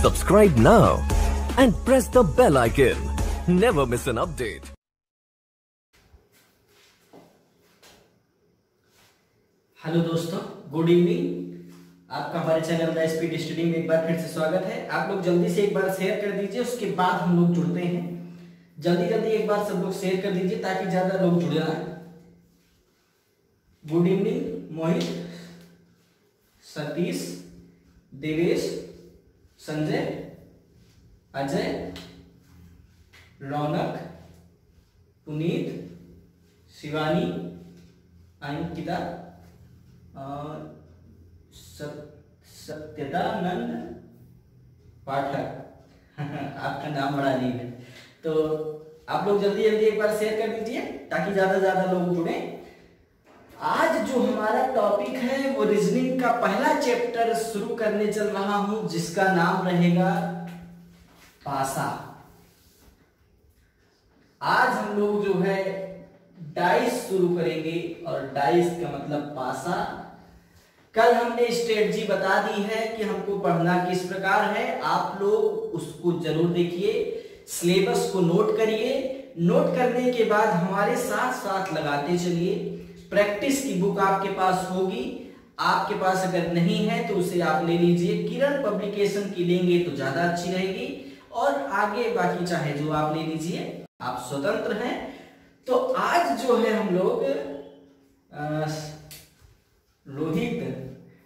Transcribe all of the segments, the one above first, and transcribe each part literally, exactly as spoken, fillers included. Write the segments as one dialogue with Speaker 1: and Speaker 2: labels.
Speaker 1: Subscribe now and press the bell icon. Never miss an update.
Speaker 2: Hello दोस्तों, good evening. आपका हमारे channel the speed study में एक बार फिर से स्वागत है। आप लोग जल्दी से एक बार शेयर कर दीजिए, उसके बाद हम लोग जुड़ते हैं। जल्दी जल्दी एक बार सब लोग शेयर कर दीजिए ताकि ज्यादा लोग जुड़े आए। गुड इवनिंग मोहित, सतीश, देवेश, संजय, अजय, रौनक, पुनीत, शिवानी, अंकिता, सत्यदानंद पाठक आपका नाम बड़ा अजीब है। तो आप लोग जल्दी जल्दी एक बार शेयर कर दीजिए ताकि ज्यादा ज्यादा लोग जुड़े। आज जो हमारा टॉपिक है वो रीजनिंग का पहला चैप्टर शुरू करने चल रहा हूं, जिसका नाम रहेगा पासा। आज हम लोग जो है डाइस शुरू करेंगे, और डाइस का मतलब पासा। कल हमने स्ट्रेटजी बता दी है कि हमको पढ़ना किस प्रकार है। आप लोग उसको जरूर देखिए, सिलेबस को नोट करिए। नोट करने के बाद हमारे साथ साथ लगाते चलिए। प्रैक्टिस की बुक आपके पास होगी, आपके पास अगर नहीं है तो उसे आप ले लीजिए। किरण पब्लिकेशन की लेंगे तो ज्यादा अच्छी रहेगी, और आगे बाकी चाहे जो आप ले लीजिए, आप स्वतंत्र हैं। तो आज जो है हम लोग रोहित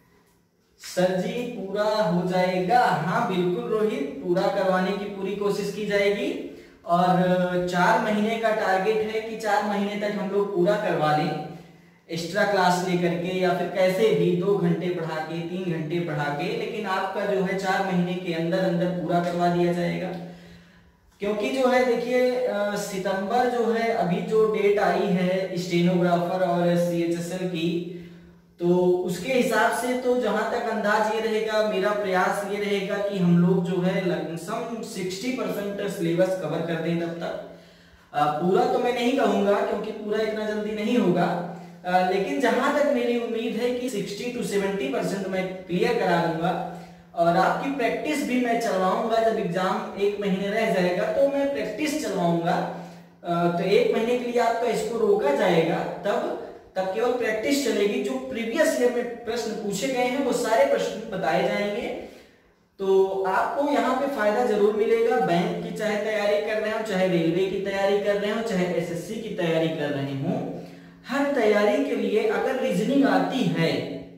Speaker 2: सर जी पूरा हो जाएगा। हाँ बिल्कुल रोहित, पूरा करवाने की पूरी कोशिश की जाएगी, और चार महीने का टारगेट है कि चार महीने तक हम लोग पूरा करवा लें, एक्स्ट्रा क्लास लेकर के या फिर कैसे भी दो घंटे पढ़ा के, तीन घंटे पढ़ा के, लेकिन आपका जो है चार महीने के अंदर अंदर पूरा करवा दिया जाएगा। क्योंकि जो है देखिए सितंबर जो है अभी जो डेट आई है स्टेनोग्राफर और सीएचएसएल की, तो उसके हिसाब से तो जहां तक अंदाज ये रहेगा, मेरा प्रयास ये रहेगा कि हम लोग जो है लगभग साठ परसेंट सिलेबस कवर कर दें तब तक। पूरा तो मैं नहीं कहूंगा क्योंकि पूरा इतना जल्दी नहीं होगा, लेकिन जहां तक मेरी उम्मीद है कि साठ टू सत्तर परसेंट मैं क्लियर करा दूंगा। और आपकी प्रैक्टिस भी मैं चलवाऊंगा। जब एग्जाम एक महीने रह जाएगा तो मैं प्रैक्टिस चलवाऊंगा। तो एक महीने के लिए आपका इसको रोका जाएगा, तब तब केवल प्रैक्टिस चलेगी। जो प्रीवियस ईयर में प्रश्न पूछे गए हैं वो सारे प्रश्न बताए जाएंगे। तो आपको यहाँ पे फायदा जरूर मिलेगा। बैंक की चाहे तैयारी कर रहे हो, चाहे रेलवे की तैयारी कर रहे हो, चाहे एसएससी की तैयारी कर रहे हो, हर तैयारी के लिए अगर रीजनिंग आती है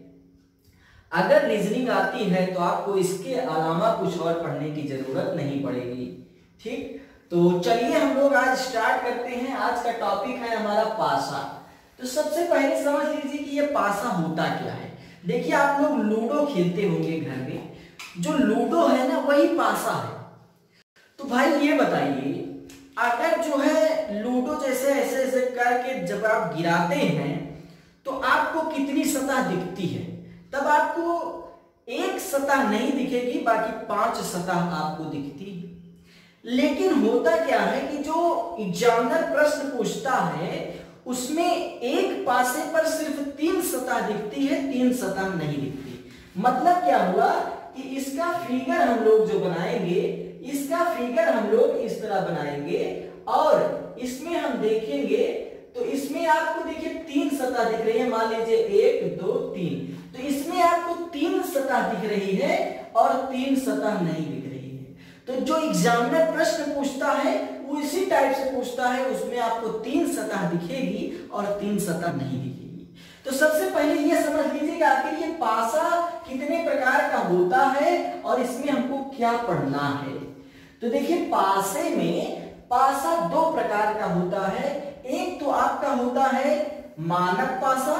Speaker 2: अगर रीजनिंग आती है तो आपको इसके अलावा कुछ और पढ़ने की जरूरत नहीं पड़ेगी। ठीक, तो चलिए हम लोग आज स्टार्ट करते हैं। आज का टॉपिक है हमारा पासा। तो सबसे पहले समझ लीजिए कि ये पासा होता क्या है। देखिए आप लोग लूडो खेलते होंगे घर में, जो लूडो है ना वही पासा है। तो भाई ये बताइए, अगर जो है लूडो जैसे ऐसे ऐसे करके जब आप गिराते हैं तो आपको कितनी सतह दिखती है? तब आपको एक सतह नहीं दिखेगी, बाकी पांच सतह आपको दिखती है। लेकिन होता क्या है कि जो एग्जामिनर प्रश्न पूछता है उसमें एक पासे पर सिर्फ तीन सतह दिखती है, तीन सतह नहीं दिखती। मतलब क्या हुआ कि इसका फिगर हम लोग जो बनाएंगे, इसका फिगर हम लोग इस तरह बनाएंगे, और इसमें हम देखेंगे तो इसमें आपको देखिए तीन सतह दिख रही है। मान लीजिए एक, दो, तीन, तो इसमें आपको तीन सतह दिख रही है और तीन सतह नहीं दिख रही है। तो जो एग्जामिनर प्रश्न पूछता है वो इसी टाइप से पूछता है, उसमें आपको तीन सतह दिखेगी और तीन सतह नहीं दिखेगी। तो सबसे पहले ये समझ लीजिएगा आखिर ये पासा कितने प्रकार का होता है और इसमें हमको क्या पढ़ना है। तो देखिए पासे में पासा दो प्रकार का होता है। एक तो आपका होता है मानक पासा,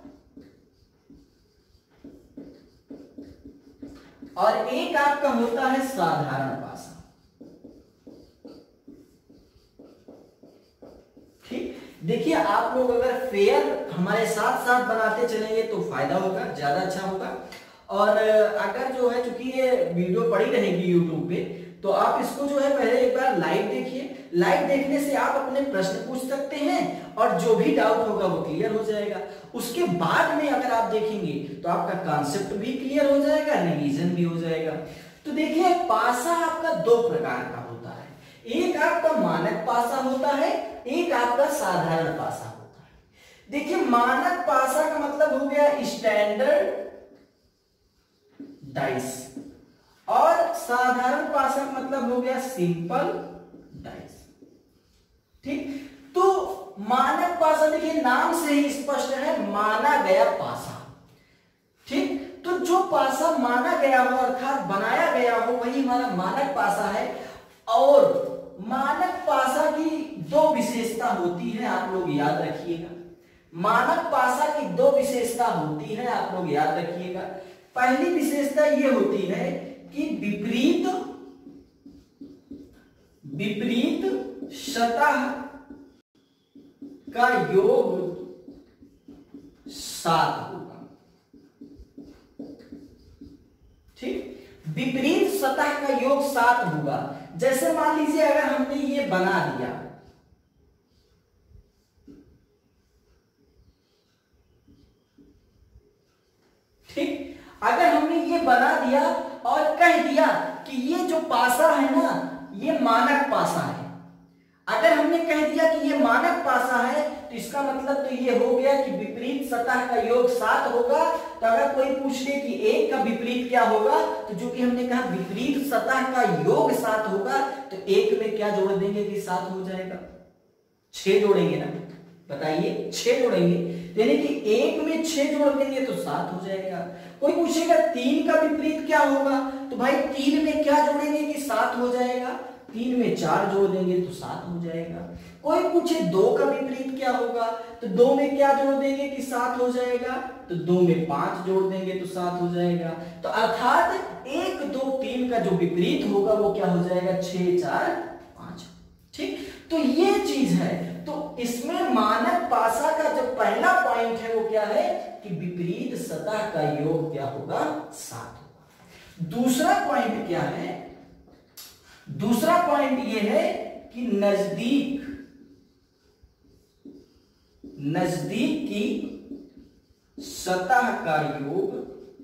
Speaker 2: और एक आपका होता है साधारण पासा। ठीक, देखिए आप लोग अगर फेयर हमारे साथ साथ बनाते चलेंगे तो फायदा होगा, ज्यादा अच्छा होगा। और अगर जो है चूंकि ये वीडियो पड़ी रहेगी यूट्यूब पे, तो आप इसको जो है पहले एक बार लाइव देखिए। लाइव देखने से आप अपने प्रश्न पूछ सकते हैं और जो भी डाउट होगा वो क्लियर हो जाएगा। उसके बाद में अगर आप देखेंगे तो आपका कॉन्सेप्ट भी क्लियर हो जाएगा, रिवीजन भी हो जाएगा। तो देखिए पासा आपका दो प्रकार का होता है, एक आपका मानक पासा होता है, एक आपका साधारण पासा होता है। देखिए मानक पासा का मतलब हो गया स्टैंडर्ड डाइस, और साधारण पासा का मतलब हो गया सिंपल डाइस। ठीक, तो मानक पासा देखिए नाम से ही स्पष्ट है, माना गया पासा। ठीक, तो जो पासा माना गया हो अर्थात बनाया गया हो वही हमारा मानक पासा है। और मानक पासा की दो विशेषता होती है, आप लोग याद रखिएगा। मानक पासा की दो विशेषता होती है, आप लोग याद रखिएगा। पहली विशेषता यह होती है कि विपरीत विपरीत सतह का योग सात होगा। ठीक, विपरीत सतह का योग सात होगा। जैसे मान लीजिए अगर हमने ये बना दिया, ठीक, अगर हमने ये बना दिया और कह दिया कि ये जो पासा है ना ये मानक पासा है, अगर हमने कह दिया कि ये मानक पासा है तो इसका मतलब तो ये हो गया कि विपरीत सतह का योग सात होगा। तो अगर कोई पूछ ले कि एक का विपरीत क्या होगा, तो जो कि हमने कहा विपरीत सतह का योग सात होगा, तो एक में क्या जोड़ देंगे कि सात हो जाएगा, छह जोड़ेंगे ना, बताइए, छह जोड़ेंगे, यानी कि एक में छह जोड़ देंगे तो सात हो जाएगा। कोई पूछेगा तीन का विपरीत क्या होगा, तो भाई तीन में क्या जोड़ेंगे कि सात हो जाएगा, तीन में चार जोड़ देंगे तो सात हो जाएगा। कोई पूछे दो का विपरीत क्या होगा, तो दो में क्या जोड़ देंगे कि सात हो जाएगा, तो दो में पांच जोड़ देंगे तो सात हो जाएगा। तो अर्थात एक दो तीन का जो विपरीत होगा वो क्या हो जाएगा, छह चार पांच। ठीक, तो ये चीज है। तो इसमें मानक पासा का जो पहला पॉइंट है वो क्या है कि विपरीत सतह का योग क्या होगा, सात होगा। दूसरा पॉइंट क्या है, दूसरा पॉइंट ये है कि नजदीक नजदीक की सतह का योग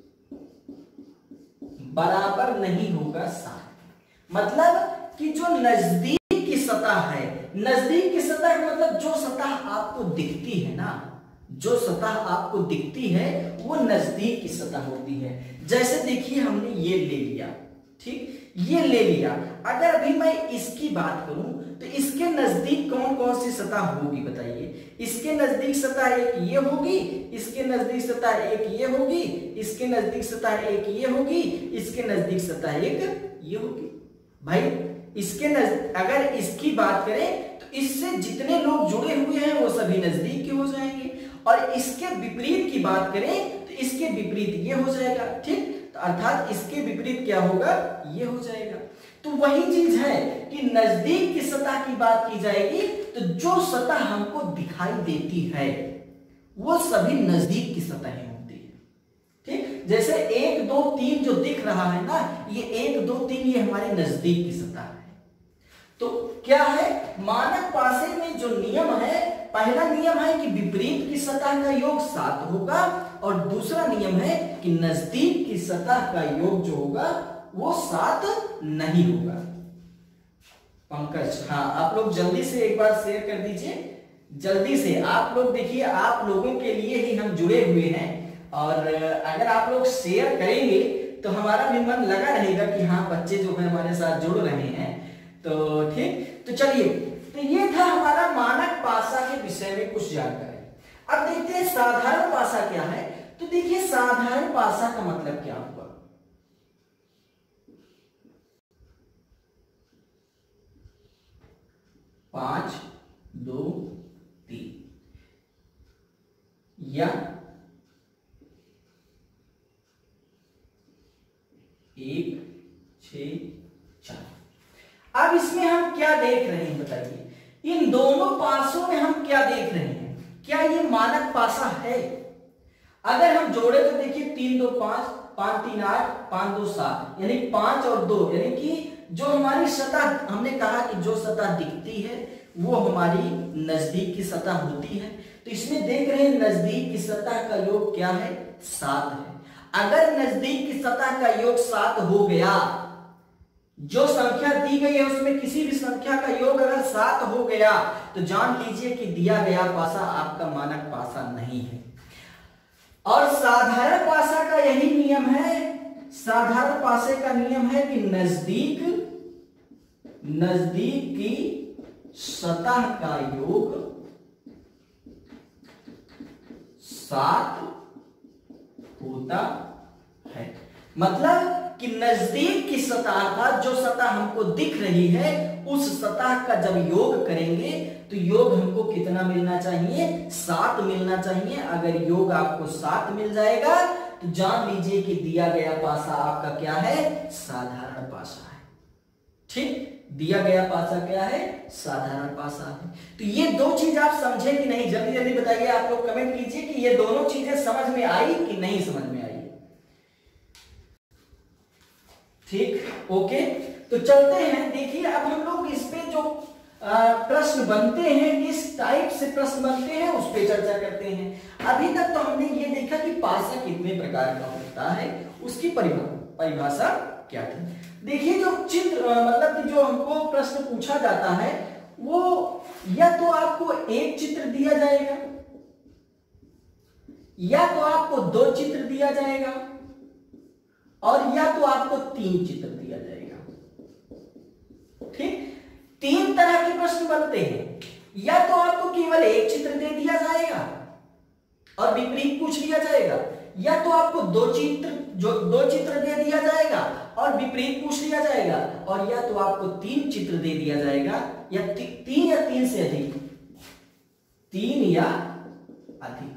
Speaker 2: बराबर नहीं होगा सात। मतलब कि जो नजदीक की सतह है, नजदीक की सतह मतलब जो सतह आपको दिखती है ना, जो सतह आपको दिखती है वो नजदीक की सतह होती है। जैसे देखिए हमने ये ले लिया, ठीक, ये ले लिया, अगर अभी मैं इसकी बात करूं तो इसके नजदीक कौन कौन सी सतह होगी बताइए। इसके नजदीक सतह एक ये होगी, इसके नजदीक सतह एक ये होगी, इसके नजदीक सतह एक ये होगी, इसके नजदीक सतह एक ये होगी। भाई इसके नजदीक अगर इसकी बात करें तो इससे जितने लोग जुड़े हुए हैं वो सभी नजदीक के हो जाएंगे, और इसके विपरीत की बात करें तो इसके विपरीत ये हो जाएगा। ठीक, तो अर्थात इसके विपरीत क्या होगा, ये हो जाएगा। तो वही चीज है कि नजदीक की सतह की बात की जाएगी तो जो सतह हमको दिखाई देती है वो सभी नजदीक की सतहें होती है। ठीक, जैसे एक दो तीन जो दिख रहा है ना, ये एक दो तीन ये हमारे नजदीक की सतह है। तो क्या है, मानक पासे में जो नियम है, पहला नियम है कि विपरीत की सतह का योग सात होगा, और दूसरा नियम है कि नजदीक की सतह का योग जो होगा वो सात नहीं होगा। पंकज, हाँ आप लोग जल्दी से एक बार शेयर कर दीजिए, जल्दी से। आप लोग देखिए, आप लोगों के लिए ही हम जुड़े हुए हैं, और अगर आप लोग शेयर करेंगे तो हमारा भी मन लगा रहेगा कि हाँ बच्चे जो है हमारे साथ जुड़ रहे हैं। तो ठीक, तो चलिए, तो ये था हमारा मानक पासा के विषय में कुछ जानकारी। अब देखते हैं साधारण पासा क्या है। तो देखिए साधारण पासा का मतलब क्या हुआ। पांच दो तीन या एक छ चार। अब इसमें हम क्या देख रहे हैं बताइए, इन दोनों पासों में हम क्या देख रहे हैं, क्या ये मानक पासा है? अगर हम जोड़े तो देखिए तीन दो पांच, पांच तीन आठ, पांच दो सात, यानी पांच और दो, यानी कि जो हमारी सतह, हमने कहा कि जो सतह दिखती है वो हमारी नजदीक की सतह होती है। तो इसमें देख रहे हैं नजदीक की सतह का योग क्या है, सात है। अगर नजदीक की सतह का योग सात हो गया जो संख्या दी गई है उसमें किसी भी संख्या का योग अगर सात हो गया तो जान लीजिए कि दिया गया पासा आपका मानक पासा नहीं है। और साधारण पासा का यही नियम है, साधारण पासे का नियम है कि नजदीक नजदीक की सतह का योग सात होता है। मतलब कि नजदीक की सतह का जो सतह हमको दिख रही है उस सतह का जब योग करेंगे तो योग हमको कितना मिलना चाहिए, सात मिलना चाहिए। अगर योग आपको सात मिल जाएगा तो जान लीजिए कि दिया गया पासा आपका क्या है, साधारण पासा है। ठीक, दिया गया पासा क्या है, साधारण पासा है। तो ये दो चीज आप समझे कि नहीं, जल्दी जल्दी बताइए। आप लोग कमेंट कीजिए कि ये दोनों चीजें समझ में आई कि नहीं समझ में आई। ठीक, ओके, तो चलते हैं। देखिए अब हम लोग इस पे जो प्रश्न बनते हैं, किस टाइप से प्रश्न बनते हैं उस पे चर्चा करते हैं। अभी तक तो हमने ये देखा कि पासा कितने प्रकार का होता है, उसकी परिभाषा क्या थी। देखिए जो चित्र मतलब कि जो हमको प्रश्न पूछा जाता है वो या तो आपको एक चित्र दिया जाएगा या तो आपको दो चित्र दिया जाएगा और या तो आपको तीन चित्र दिया जाएगा। ठीक, तीन तरह के प्रश्न बनते हैं। या तो आपको केवल एक चित्र दे दिया जाएगा और विपरीत पूछ लिया जाएगा, या तो आपको दो चित्र जो दो चित्र दे दिया जाएगा और विपरीत पूछ लिया जाएगा, और या तो आपको तीन चित्र दे दिया जाएगा या ती, तीन या तीन से अधिक तीन या अधिक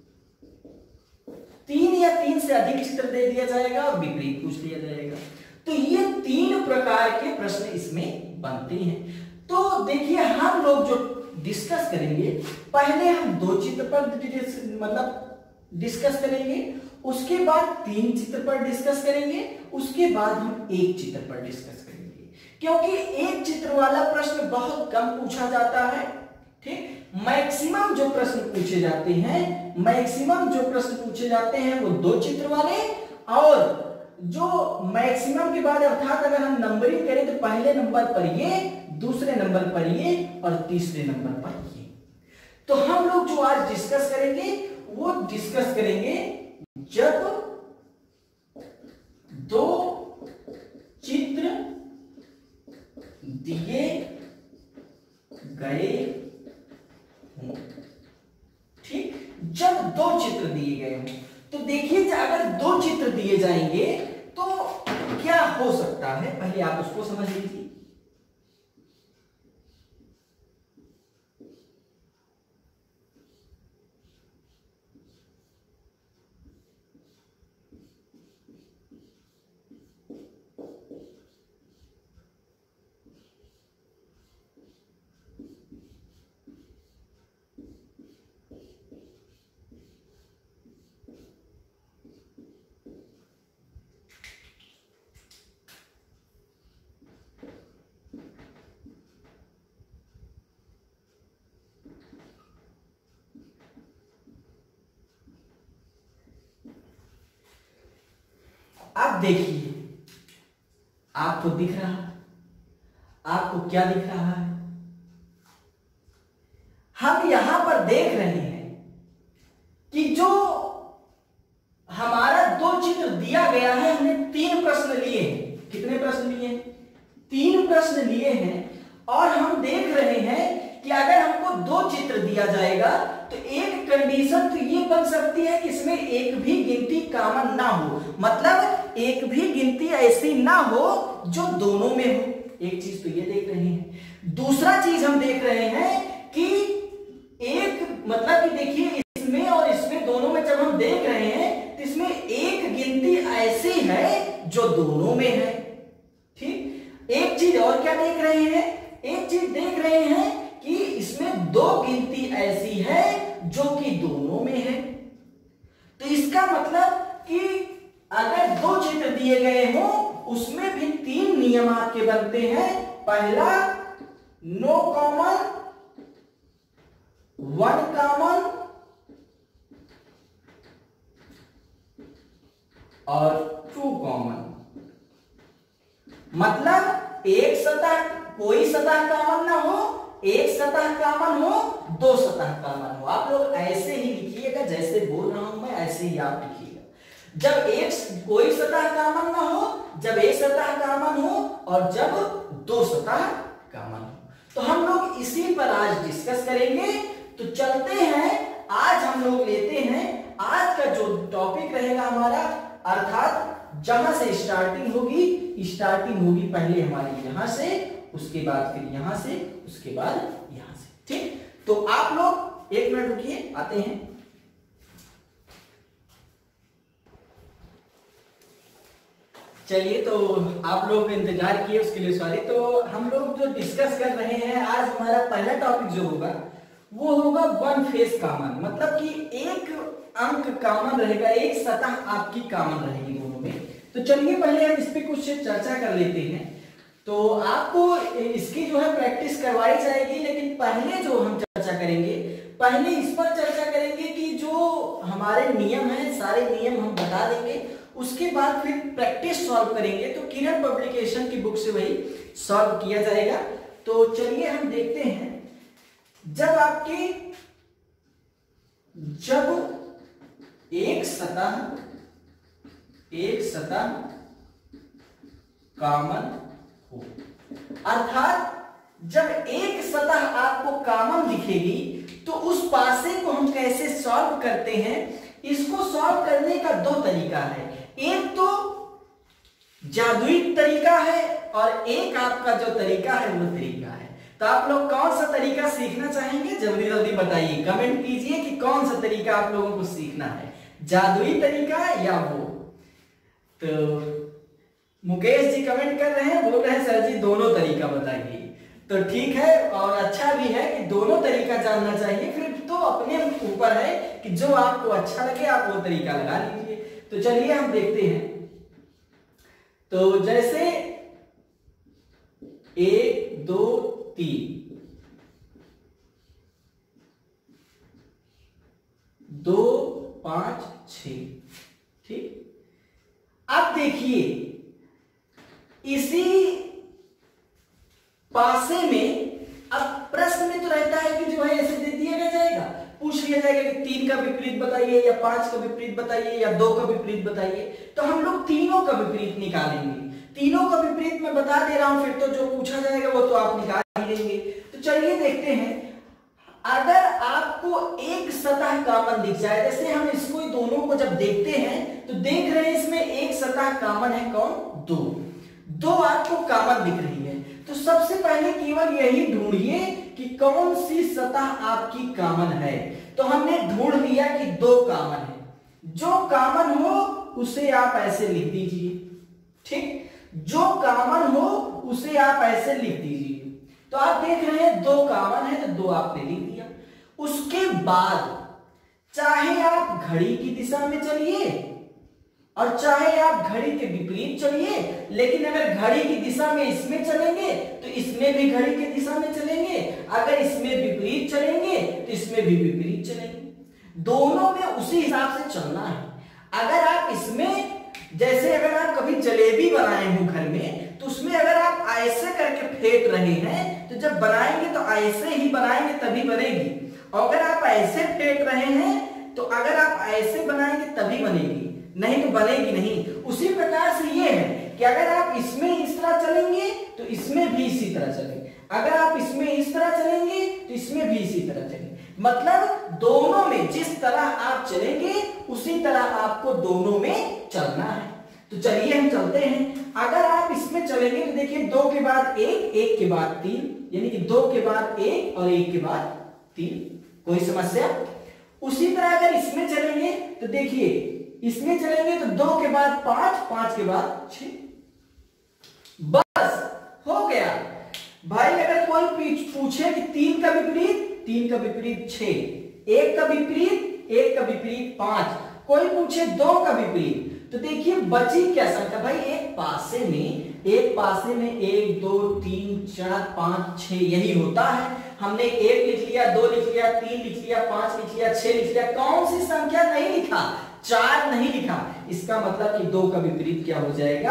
Speaker 2: तीन या तीन से अधिक चित्र दे दिया जाएगा और विपरीत पूछ लिया जाएगा। तो ये तीन प्रकार के प्रश्न इसमें बनते हैं। तो देखिए हम लोग जो डिस्कस करेंगे, पहले हम दो चित्र पर मतलब डिस्कस करेंगे, उसके बाद तीन चित्र पर डिस्कस करेंगे, उसके बाद हम एक चित्र पर डिस्कस करेंगे, क्योंकि एक चित्र वाला प्रश्न बहुत कम पूछा जाता है। ठीक, मैक्सिमम जो प्रश्न पूछे जाते हैं मैक्सिमम जो प्रश्न पूछे जाते हैं वो दो चित्र वाले, और जो मैक्सिमम के बाद अर्थात अगर हम नंबरिंग करें तो पहले नंबर पर ये, दूसरे नंबर पर ये और तीसरे नंबर पर ये। तो हम लोग जो आज डिस्कस करेंगे वो डिस्कस करेंगे जब दो चित्र दिए गए हों। ठीक, जब दो चित्र दिए गए हों तो देखिए अगर दो चित्र दिए जाएंगे तो क्या हो सकता है, पहले आप उसको समझ लीजिए। आप देखिए, आपको दिख रहा, आपको क्या दिख रहा है? हम यहां पर देख रहे हैं कि जो हमारा दो चित्र दिया गया है, हमने तीन प्रश्न लिए हैं। कितने प्रश्न लिए हैं? तीन प्रश्न लिए हैं, और हम देख रहे हैं कि अगर हमको दो चित्र दिया जाएगा तो एक कंडीशन तो ये बन सकती है कि इसमें एक भी गिनती कॉमन ना हो, मतलब एक भी गिनती ऐसी ना हो जो दोनों में हो। एक चीज तो ये देख रहे हैं। दूसरा चीज हम देख रहे हैं कि एक मतलब कि देखिए इसमें और इसमें दोनों में जब हम देख रहे हैं तो इसमें एक गिनती ऐसी है जो दोनों में है। ठीक, एक चीज और क्या देख रहे हैं? एक चीज देख रहे हैं कि इसमें दो गिनती ऐसी है जो कि दोनों में है। तो इसका मतलब कि अगर दो चित्र दिए गए हों उसमें भी तीन नियम आपके बनते हैं। पहला, नो कॉमन, वन कॉमन और टू कॉमन। मतलब एक सतह, कोई सतह कॉमन ना हो, एक सतह कॉमन हो, दो सतह कॉमन हो। आप लोग ऐसे ही लिखिएगा, जैसे बोल रहा हूं मैं ऐसे ही आप लिखिएगा। जब एक कोई सतह कॉमन ना हो, जब एक सतह कॉमन हो, और जब दो सतह कॉमन हो। तो हम लोग इसी पर आज डिस्कस करेंगे। तो चलते हैं, आज हम लोग लेते हैं, आज का जो टॉपिक रहेगा हमारा, अर्थात जहां से स्टार्टिंग होगी, स्टार्टिंग होगी पहले हमारी यहां से, उसके बाद फिर यहां से, उसके बाद यहां से। ठीक, तो आप लोग एक मिनट रुकिए, आते हैं। चलिए, तो आप लोग इंतजार किए उसके लिए सॉरी। तो हम लोग जो डिस्कस कर रहे हैं आज, हमारा पहला टॉपिक जो होगा वो होगा वन फेस कॉमन, मतलब कि एक अंक कॉमन रहेगा, एक सतह आपकी कॉमन रहेगी दोनों में। तो चलिए पहले हम इस पे कुछ चर्चा कर लेते हैं। तो आपको इसकी जो है प्रैक्टिस करवाई जाएगी, लेकिन पहले जो हम चर्चा करेंगे, पहले इस पर चर्चा करेंगे कि जो हमारे नियम हैं, सारे नियम हम बता देंगे, उसके बाद फिर प्रैक्टिस सॉल्व करेंगे। तो किरण पब्लिकेशन की बुक से वही सॉल्व किया जाएगा। तो चलिए हम देखते हैं, जब आपकी जब एक सतह एक सतह कॉमन हो, अर्थात जब एक सतह आपको कॉमन दिखेगी, तो उस पासे को हम कैसे सॉल्व करते हैं। इसको सॉल्व करने का दो तरीका है, एक तो जादुई तरीका है, और एक आपका जो तरीका है वो तरीका है। तो आप लोग कौन सा तरीका सीखना चाहेंगे, जल्दी जल्दी बताइए, कमेंट कीजिए कि कौन सा तरीका आप लोगों को सीखना है, जादुई तरीका या वो। तो मुकेश जी कमेंट कर रहे हैं, बोल रहे हैं सर जी दोनों तरीका बताइए। तो ठीक है, और अच्छा भी है कि दोनों तरीका जानना चाहिए, फिर तो अपने ऊपर है कि जो आपको अच्छा लगे आप वो तरीका लगा लीजिए। तो चलिए हम देखते हैं। तो जैसे एक दो तीन, दो पांच छ, ठीक। अब देखिए, इसी पासे में अब प्रश्न में तो रहता है कि जो है ऐसे दे दिया जाएगा, पूछ लिया जाएगा कि तीन का विपरीत बताइए, या पांच का विपरीत बताइए, या दो का विपरीत बताइए। तो हम लोग तीनों का विपरीत निकालेंगे। तीनों का विपरीत मैं बता दे रहा हूं, फिर तो जो पूछा जाएगा वो तो आप निकाल ही लेंगे। तो चलिए देखते हैं, अगर आपको एक सतह कॉमन दिख जाए, जैसे हम इसको दोनों को जब देखते हैं तो देख रहे हैं इसमें एक सतह कॉमन है, कौन, दो दो आपको कॉमन दिख रही है। तो सबसे पहले केवल यही ढूंढिए कि कौन सी सतह आपकी कॉमन है। तो हमने ढूंढ लिया कि दो कॉमन है, जो कॉमन हो उसे आप ऐसे लिख दीजिए, ठीक, जो कॉमन हो उसे आप ऐसे लिख दीजिए। तो आप देख रहे हैं दो कॉमन है, तो दो आपने लिख दिया। उसके बाद चाहे आप घड़ी की दिशा में चलिए और चाहे आप घड़ी के विपरीत चलिए, लेकिन अगर घड़ी की दिशा में इसमें चलेंगे तो इसमें भी घड़ी की दिशा में चलेंगे, अगर इसमें विपरीत चलेंगे तो इसमें भी विपरीत चलेंगे। दोनों में उसी हिसाब से चलना है। अगर आप इसमें, जैसे अगर आप कभी जलेबी बनाए हो घर में, तो उसमें अगर आप ऐसे करके फेंट रहे हैं, तो जब बनाएंगे तो ऐसे ही बनाएंगे तभी बनेगी, और अगर आप ऐसे फेंट रहे हैं तो अगर आप ऐसे बनाएंगे तभी बनेगी, नहीं तो बनेगी नहीं। उसी प्रकार से ये है कि अगर आप इसमें इस तरह चलेंगे तो इसमें भी इसी तरह चलेंगे, अगर आप इसमें इस तरह चलेंगे तो इसमें भी इसी तरह चलेंगे। मतलब दोनों में जिस तरह आप चलेंगे उसी तरह आपको दोनों में चलना है। तो चलिए हम चलते हैं। अगर आप इसमें चलेंगे तो देखिए दो के बाद एक, एक के बाद तीन, यानी कि दो के बाद एक और एक के बाद तीन, कोई समस्या। उसी तरह अगर इसमें चलेंगे तो देखिए इसमें चलेंगे तो दो के बाद पांच, पांच के बाद छह, बस हो गया भाई। अगर कोई पूछे कि तीन का विपरीत, तीन का विपरीत छह, एक का विपरीत, एक का विपरीत पांच, कोई पूछे दो का विपरीत, तो देखिए बची क्या संख्या भाई, एक पासे में, एक पासे में एक दो तीन चार पांच छह यही होता है। हमने एक लिख लिया, दो लिख लिया, तीन लिख लिया, पांच लिख लिया, छह लिख लिया, कौन सी संख्या नहीं लिखा, चार नहीं लिखा। इसका मतलब कि दो का विपरीत क्या हो जाएगा,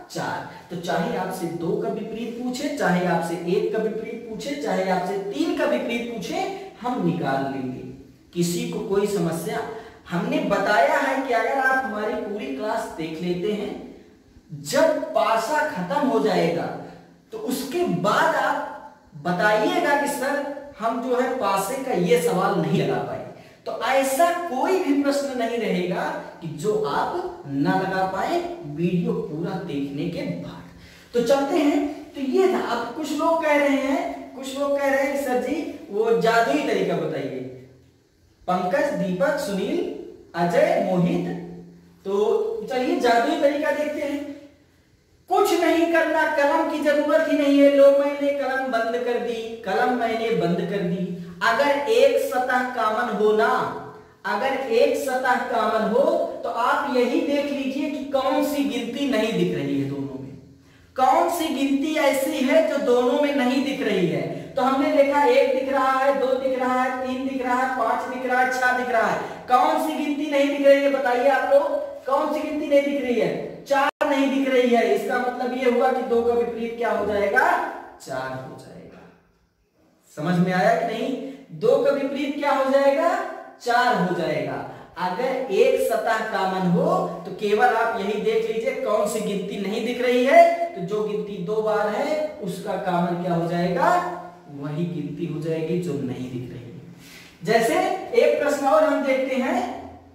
Speaker 2: चार। तो चाहे आपसे दो का विपरीत पूछे, चाहे आपसे एक का विपरीत पूछे, चाहे आपसे तीन का विपरीत पूछे, हम निकाल लेंगे, किसी को कोई समस्या। हमने बताया है कि अगर आप हमारी पूरी क्लास देख लेते हैं, जब पासा खत्म हो जाएगा तो उसके बाद आप बताइएगा कि सर हम जो है पासे का ये सवाल नहीं लगा पाए, तो ऐसा कोई भी प्रश्न नहीं रहेगा कि जो आप ना लगा पाए वीडियो पूरा देखने के बाद। तो चलते हैं। तो ये था। अब कुछ लोग कह रहे हैं कुछ लोग कह रहे हैं कि सर जी वो जादुई तरीका बताइए। पंकज, दीपक, सुनील, अजय, मोहित, तो चलिए जादुई तरीका देखते हैं। कुछ नहीं करना, कलम की जरूरत ही नहीं है। लो मैंने कलम बंद कर दी, कलम मैंने बंद कर दी। अगर एक सतह कामन हो ना, अगर एक सतह कामन हो तो आप यही देख लीजिए कि कौन सी गिनती नहीं दिख रही है दोनों में, कौन सी गिनती ऐसी है जो दोनों में नहीं दिख रही है। तो हमने देखा एक दिख रहा है, दो दिख रहा है, तीन दिख रहा है, पांच दिख रहा है, छह दिख रहा है। कौन सी गिनती नहीं दिख रही है बताइए आप लोग, कौन सी गिनती नहीं दिख रही है? चार नहीं दिख रही है। इसका मतलब ये हुआ कि दो का विपरीत क्या हो जाएगा? चार हो जाएगा। समझ में आया कि नहीं? दो का विपरीत क्या हो जाएगा? चार हो जाएगा। अगर एक सतह कामन हो तो केवल आप यही देख लीजिए कौन सी गिनती नहीं दिख रही है, तो जो गिनती दो बार है उसका कामन क्या हो जाएगा? वही गिनती हो जाएगी जो नहीं दिख रही है। जैसे एक प्रश्न और हम देखते हैं।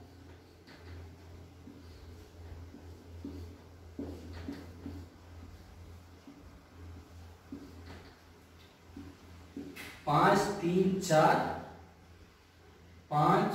Speaker 2: पांच तीन चार पांच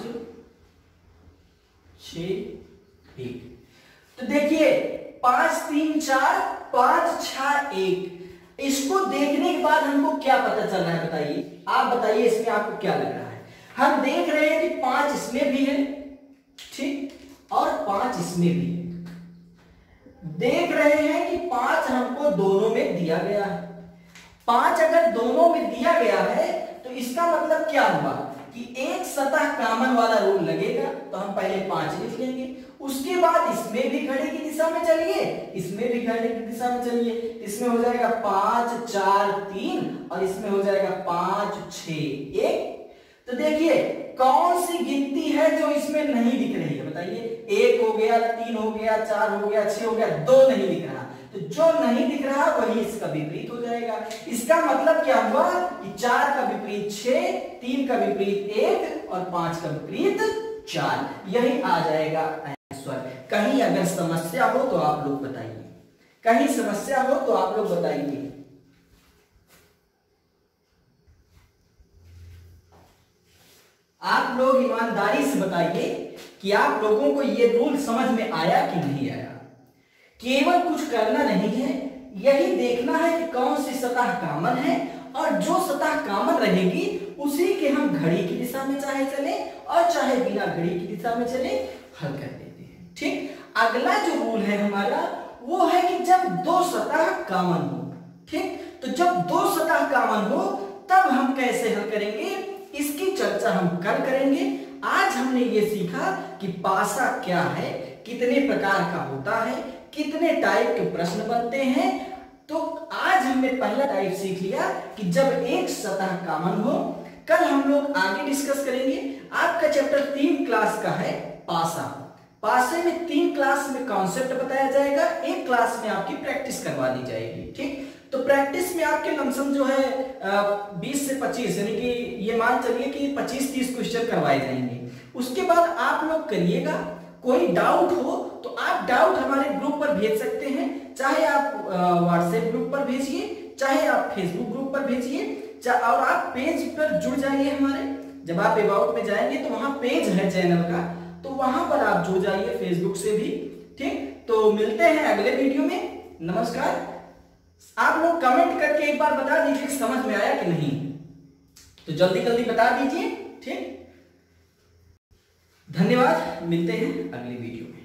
Speaker 2: छ एक। तो देखिए पांच तीन चार पांच छ एक, इसको देखने के बाद हमको क्या पता चल रहा है बताइए? आप बताइए इसमें आपको क्या लग रहा है? हम देख रहे हैं कि पांच इसमें भी है, ठीक, और पांच इसमें भी है। देख रहे हैं कि पांच हमको दोनों में दिया गया है। पांच अगर दोनों में दिया गया है तो इसका मतलब क्या हुआ कि एक सतह कामन वाला रूल लगेगा। तो हम पहले पांच लिख लेंगे, उसके बाद इसमें भी घड़ी की दिशा में चलिए, इसमें भी घड़ी की दिशा में चलिए। इसमें हो जाएगा पांच चार तीन और इसमें हो जाएगा पांच छ एक। तो देखिए कौन सी गिनती है जो इसमें नहीं दिख रही है बताइए? एक हो गया, तीन हो गया, चार हो गया, छह हो गया, दो नहीं दिख रहा। तो जो नहीं दिख रहा वही इसका विपरीत हो जाएगा। इसका मतलब क्या हुआ कि चार का विपरीत छह, तीन का विपरीत एक और पांच का विपरीत चार। यही आ जाएगा आंसर। कहीं अगर समस्या हो तो आप लोग बताइए, कहीं समस्या हो तो आप लोग बताइए। आप लोग ईमानदारी से बताइए कि आप लोगों को ये रूल समझ में आया कि नहीं आया। केवल कुछ करना नहीं है, यही देखना है कि कौन सी सतह कामन है और जो सतह कामन रहेगी उसी के हम घड़ी की दिशा में चाहे चले और चाहे बिना घड़ी की दिशा में चले हल कर देते हैं। ठीक, अगला जो रूल है हमारा वो है कि जब दो सतह कामन हो, ठीक, तो जब दो सतह कामन हो तब हम कैसे हल करेंगे इसकी चर्चा हम कल करेंगे। आज हमने ये सीखा कि पासा क्या है, कितने प्रकार का होता है, कितने टाइप के प्रश्न बनते हैं। तो आज हमने पहला टाइप सीख लिया कि जब एक सतह कामन हो। कल हम लोग आगे डिस्कस करेंगे। आपका चैप्टर तीन क्लास का है पासा। पासे में तीन क्लास में कॉन्सेप्ट बताया जाएगा, एक क्लास में आपकी प्रैक्टिस करवा दी जाएगी। ठीक, तो प्रैक्टिस में आपके लमसम जो है बीस से पच्चीस, यानी कि ये मान चलिए कि पच्चीस तीस क्वेश्चन करवाए जाएंगे। उसके बाद आप लोग करिएगा। कोई डाउट हो तो आप डाउट हमारे ग्रुप पर भेज सकते हैं, चाहे आप व्हाट्सएप ग्रुप पर भेजिए, चाहे आप फेसबुक ग्रुप पर भेजिए, और आप पेज पर जुड़ जाइए हमारे। जब आप अबाउट में जाएंगे तो वहां पेज है चैनल का, तो वहां पर आप जुड़ जाइए फेसबुक से भी। ठीक, तो मिलते हैं अगले वीडियो में। नमस्कार। आप लोग कमेंट करके एक बार बता दीजिए समझ में आया कि नहीं, तो जल्दी जल्दी बता दीजिए। ठीक, धन्यवाद। मिलते हैं अगले वीडियो में।